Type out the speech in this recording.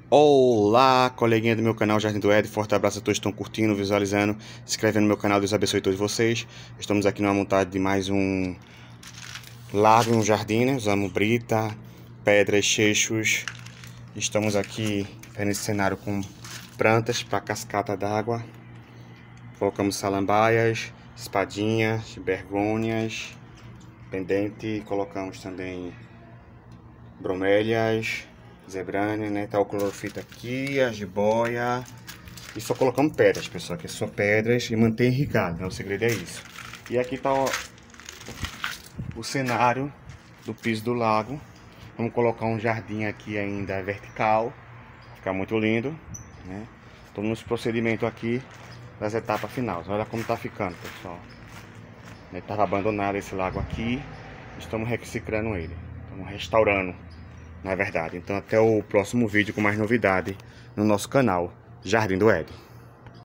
Olá, coleguinha do meu canal Jardim do Ed, forte abraço a todos que estão curtindo, visualizando, se inscrevendo no meu canal, Deus abençoe todos vocês. Estamos aqui numa montagem de mais um lago, um jardim, né? Usamos brita, pedras, cheixos. Estamos aqui vendo esse cenário com plantas para cascata d'água. Colocamos salambaias, espadinhas, bergônias, pendente, colocamos também bromélias, zebrânia, né? Tá o clorofita aqui, a jiboia. E só colocamos pedras, pessoal, que é só pedras e manter irrigado, né? O segredo é isso. E aqui tá o cenário do piso do lago. Vamos colocar um jardim aqui ainda vertical, ficar muito lindo, né? Estamos nos procedimentos aqui das etapas finais. Olha como tá ficando, pessoal. Estava abandonado esse lago aqui, estamos reciclando ele, estamos restaurando, na verdade. Então até o próximo vídeo com mais novidade no nosso canal Jardim do Ed.